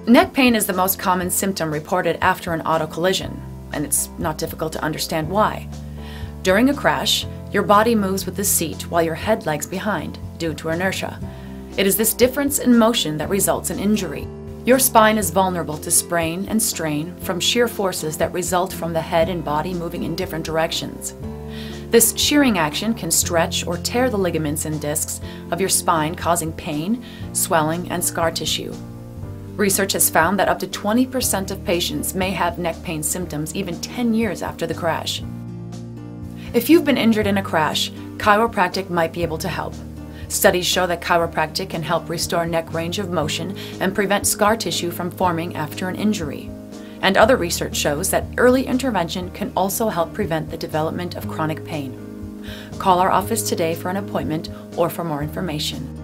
Neck pain is the most common symptom reported after an auto collision, and it's not difficult to understand why. During a crash, your body moves with the seat while your head lags behind due to inertia. It is this difference in motion that results in injury. Your spine is vulnerable to sprain and strain from shear forces that result from the head and body moving in different directions. This shearing action can stretch or tear the ligaments and discs of your spine, causing pain, swelling, and scar tissue. Research has found that up to 20% of patients may have neck pain symptoms even 10 years after the crash. If you've been injured in a crash, chiropractic might be able to help. Studies show that chiropractic can help restore neck range of motion and prevent scar tissue from forming after an injury. And other research shows that early intervention can also help prevent the development of chronic pain. Call our office today for an appointment or for more information.